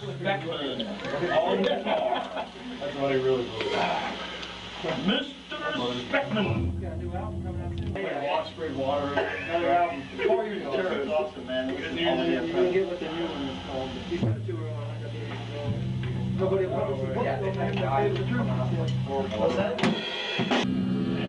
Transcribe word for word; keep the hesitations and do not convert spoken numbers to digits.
Speckman on guitar. That's what he really believes. Mister Speckman. Got a new album coming out soon. Like wash spray water. Another album. Four years Oh, ago. it's awesome, man. Good You news. can get what the new one is called. These other two are on. I got the Nobody published the book. Yeah, they Don't have mind to the truth. What's that?